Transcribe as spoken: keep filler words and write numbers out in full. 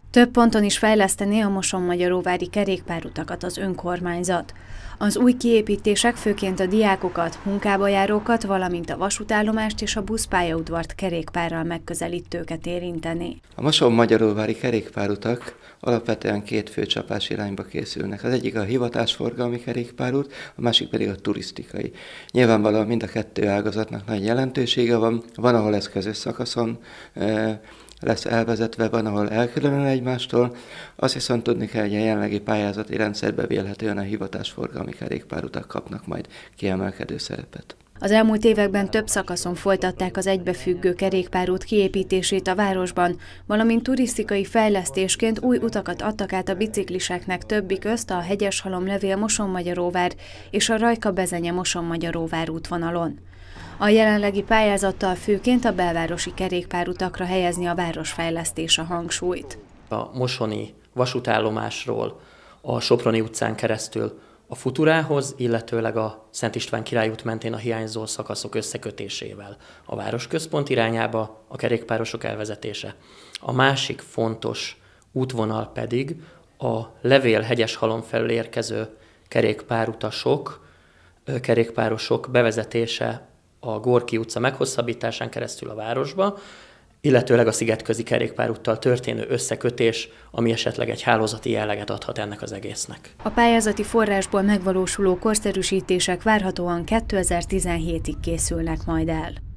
Több ponton is fejlesztené a mosonmagyaróvári kerékpárutakat az önkormányzat. Az új kiépítések főként a diákokat, munkába járókat, valamint a vasútállomást és a buszpályaudvart kerékpárral megközelítőket érinteni. A mosonmagyaróvári kerékpárutak alapvetően két fő csapás irányba készülnek. Az egyik a hivatásforgalmi kerékpárút, a másik pedig a turisztikai. Nyilvánvalóan mind a kettő ágazatnak nagy jelentősége van, van, ahol ez közös szakaszon e, lesz elvezetve, van, ahol elkülönül egymástól. Azt viszont tudni kell, hogy a jelenlegi pályázati rendszerben vélhetően a hivatásforgalmi kerékpárutak kapnak majd kiemelkedő szerepet. Az elmúlt években több szakaszon folytatták az egybefüggő kerékpárút kiépítését a városban, valamint turisztikai fejlesztésként új utakat adtak át a bicikliseknek, többi közt a Hegyeshalom-Levél-Mosonmagyaróvár és a Rajka-Bezenye-Mosonmagyaróvár útvonalon. A jelenlegi pályázattal főként a belvárosi kerékpárutakra helyezni a városfejlesztés a hangsúlyt. A mosoni vasútállomásról a Soproni utcán keresztül a Futurához, illetőleg a Szent István Király út mentén a hiányzó szakaszok összekötésével a városközpont irányába a kerékpárosok elvezetése. A másik fontos útvonal pedig a Levél-Hegyeshalom felől érkező kerékpárutasok, kerékpárosok bevezetése a Gorki utca meghosszabbításán keresztül a városba, illetőleg a szigetközi kerékpárúttal történő összekötés, ami esetleg egy hálózati jelleget adhat ennek az egésznek. A pályázati forrásból megvalósuló korszerűsítések várhatóan kétezer-tizenhétig készülnek majd el.